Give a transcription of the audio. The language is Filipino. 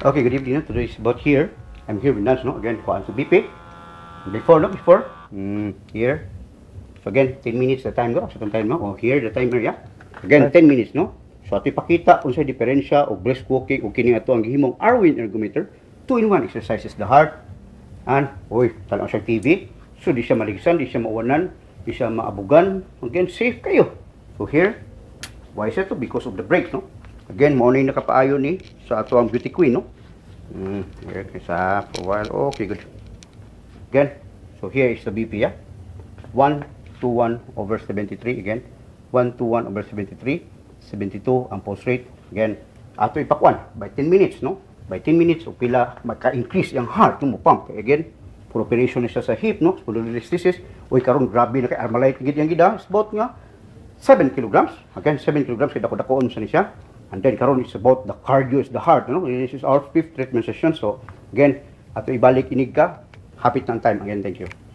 Okay, good evening. Today is about here. I'm here with Nance, no? Again, kuhaan sa BP. Before, no? Before. Here. So again, 10 minutes the time, no? Second time, no? Oh, here, the timer, yeah? Again, 10 minutes, no? So, ato ipakita kung sa diferensya o brisk walking o kini ato ang gihimong ARWEN ergometer. 2-in-1 exercises the heart. And, tanaw siya TV. So, di siya maligsan, di siya mauwanan, di siya maabugan. Again, safe kayo. So, here. Why is it? Because of the brakes, no? Again, mo na yung nakapaayo ni sa ato ang beauty queen, no? Here, isa, for a while. Okay, good. Again, so here is the BP, yeah? 121/73, again. 121/73, 72 ang pulse rate. Again, ato ipakwan by 10 minutes, no? By 10 minutes, o pila, maka-increase yung heart, no? Pump. Again, for operation na siya sa hip, no? Spondylolisthesis. Uy, karon grabe na kay Armalite, gid yang gida, spot nga. 7 kilograms. Again, 7 kilograms, kaya dako-dakoon sa niya. And then, karon is about the cardio is the heart. You know? This is our 5th treatment session. So, again, ato ibalik inig ka. Hapit ng time. Again, thank you.